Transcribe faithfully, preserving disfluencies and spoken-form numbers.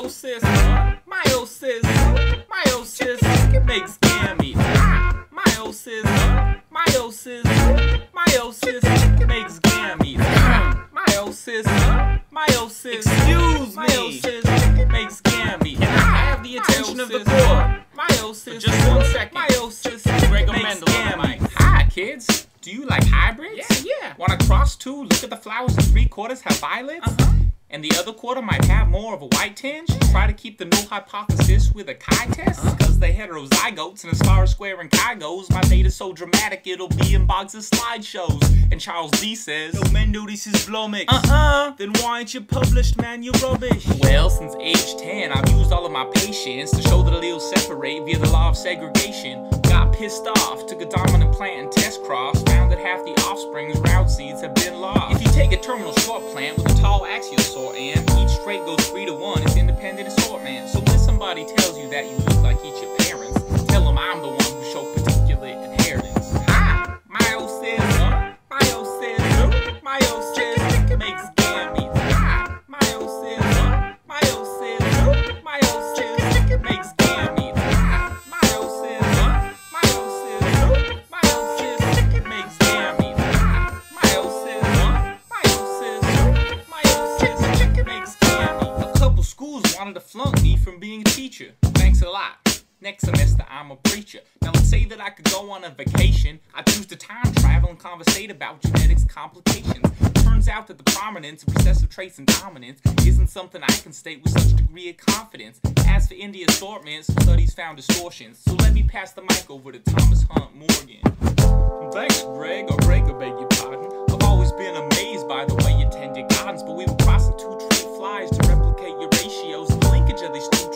Meiosis, meiosis, meiosis makes gametes. Meiosis, meiosis, meiosis makes gametes. Meiosis, meiosis, excuse me, meiosis makes gametes. Can I have the attention of the court? Meiosis, just one second. Meiosis makes gametes. Hi, kids. Do you like hybrids? Yeah, yeah. Want to cross two? Look at the flowers and three quarters have violets? Uh-huh. And the other quarter might have more of a white tinge? Try to keep the null hypothesis with a chi test? Cause they heterozygotes, and as far as square and chi goes, my data's so dramatic it'll be in boxes slideshows. And Charles D says, Yo, man, dude, this is Blomix. Uh-uh. Then why ain't you published, man? You rubbish. Well, since age ten, I've used all of my patience to show that alleles separate via the law of segregation. Got pissed off, took a dominant plant and test cross, found that half the offspring's route seeds have been lost. If you take a terminal short plant with a tall axial sort and each straight goes three to one, it's independent assortment. So when somebody tells you that you look like each your parents, tell them I'm the one who showed particulate inheritance. Hi, meiosis, meiosis, meiosis makes gametes. Hi, meiosis, meiosis, meiosis makes gametes. Hi, meiosis, meiosis, meiosis makes gametes. Hi, meiosis, meiosis, meiosis makes gametes. A couple schools wanted to flunk me from being a teacher. Thanks a lot. Next semester, I'm a preacher. Now let's say that I could go on a vacation. I choose to time travel and conversate about genetics complications. Turns out that the prominence of recessive traits and dominance isn't something I can state with such degree of confidence. As for India assortments, studies found distortions. So let me pass the mic over to Thomas Hunt Morgan. Thanks, Greg, or Greg, I beg your pardon. I've always been amazed by the way you tend your gardens, but we were crossing two trait flies to replicate your ratios. The linkage of these two